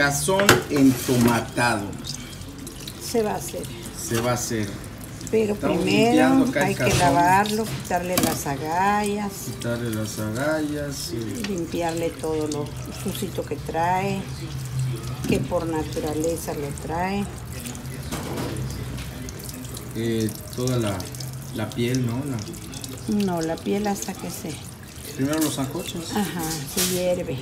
Cazón entomatado. Se va a hacer. Se va a hacer. Pero Estamos primero acá hay que lavarlo, quitarle las agallas. Quitarle las agallas. Limpiarle todo lo sucito que trae, que por naturaleza lo trae. Toda la piel, ¿no? No, la piel hasta que se... Primero los sancochos. Ajá, se hierve.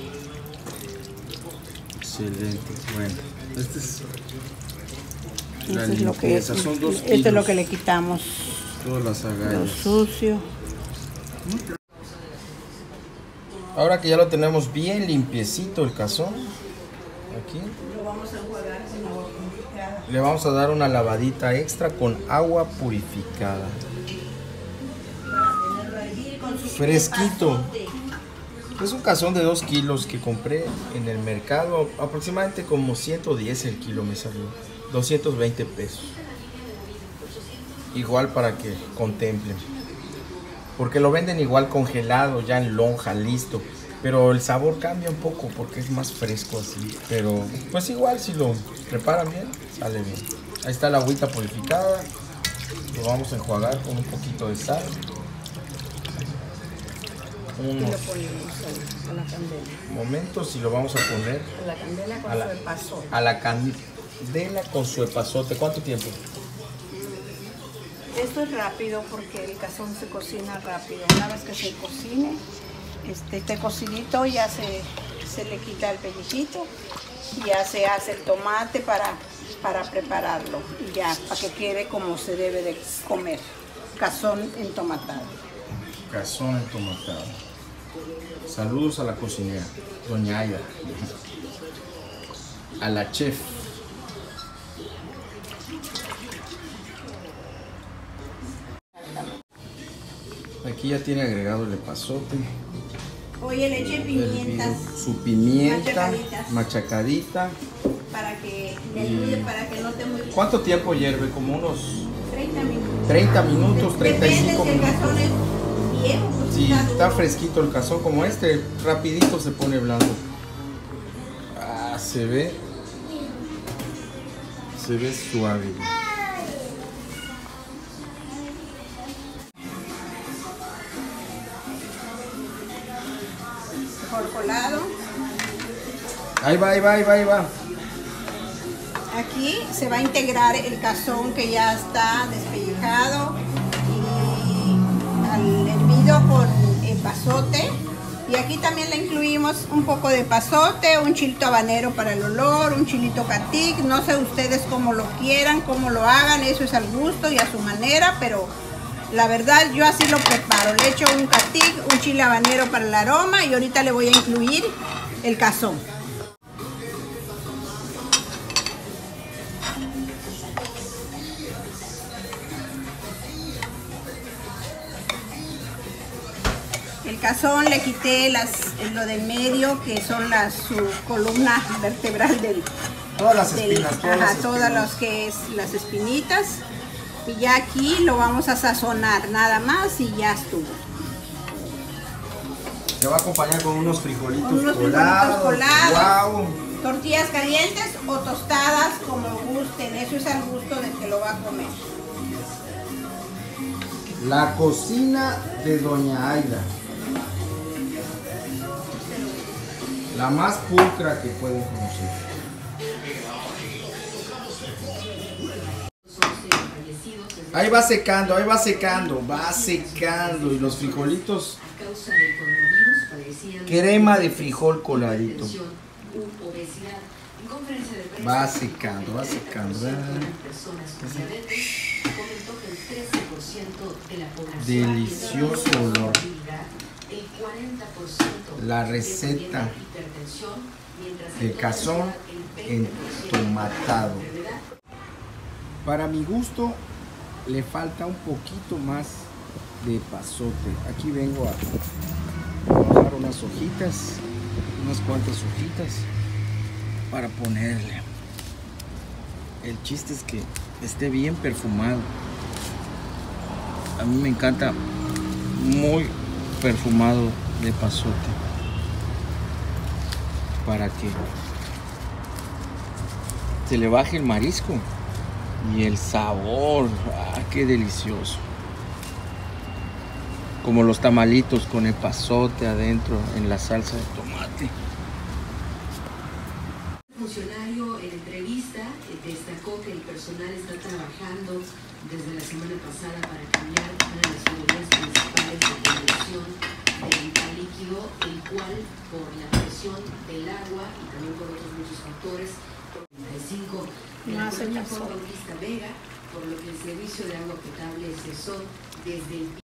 Excelente. Bueno, este es... Esto es lo que es, son 2 kilos. esto es lo que le quitamos. Todas las agallas. Lo sucio. Ahora que ya lo tenemos bien limpiecito el cazón, aquí Lo vamos a enjuagar con agua purificada. le vamos a dar una lavadita extra con agua purificada. Para tenerlo ahí con su Fresquito. pasote. Es un cazón de 2 kilos que compré en el mercado, aproximadamente como 110 el kilo me salió, 220 pesos. Igual para que contemplen, porque lo venden igual congelado, ya en lonja, listo, pero el sabor cambia un poco porque es más fresco así, pero pues igual si lo preparan bien, sale bien. Ahí está la agüita purificada, lo vamos a enjuagar con un poquito de sal. Y lo ponemos a la candela. Momentos y lo vamos a poner A la candela con su epazote. a la candela con su epazote. ¿Cuánto tiempo? Esto es rápido porque el cazón se cocina rápido. Una vez que se cocine, este cocidito ya se le quita el pellizquito y ya se hace el tomate para prepararlo y ya para que quede como se debe de comer. Cazón entomatado. Cazón entomatado. Saludos a la cocinera, doña Aida, a la chef. Aquí ya tiene agregado el epazote. Oye, le eché pimientas. Su pimienta Machacaditas. machacadita. Para que le ayude, para que no te muy... ¿Cuánto tiempo hierve? Como unos 30 minutos. 30 minutos, 35 Depende si el cazón minutos. es viejo, pues Si está está duro. fresquito el cazón como este, rapidito se pone blando. Ah, se ve suave. Por colado. Ahí va, ahí va, ahí va, ahí va. Aquí se va a integrar el cazón que ya está despellejado y al hervido con epazote. Y aquí también le incluimos un poco de epazote, un chilito habanero para el olor, un chilito catic. No sé ustedes cómo lo quieran, cómo lo hagan, eso es al gusto y a su manera, pero la verdad yo así lo preparo. Le echo un catic, un chile habanero para el aroma y ahorita le voy a incluir el cazón. El cazón le quité lo del medio, que son su columna vertebral del... Todas las espinas, todas las que es las espinitas. Y ya aquí lo vamos a sazonar, nada más y ya estuvo. Se va a acompañar con unos frijolitos Colados. Wow. Tortillas calientes o tostadas, como gusten. Eso es al gusto del que lo va a comer. La cocina de doña Aida. La más pulcra que pueden conocer. Ahí va secando, ahí va secando, va secando. Y los frijolitos, crema de frijol coladito. Va secando, va secando. Delicioso olor. La receta del cazón entomatado. Para mi gusto le falta un poquito más de epazote. Aquí vengo a bajar unas hojitas, unas cuantas hojitas para ponerle. El chiste es que esté bien perfumado. A mí me encanta muy perfumado de epazote, para que se le baje el marisco y el sabor, qué delicioso. Como los tamalitos con epazote adentro en la salsa de tomate. El funcionario en entrevista destacó que el personal está trabajando desde la semana pasada para cambiar una de las tuberías principales de conducción de vital líquido, el cual por la presión del agua y también por otros muchos factores, 35 en la colonia Juan Bautista Vega, por lo que el servicio de agua potable cesó desde el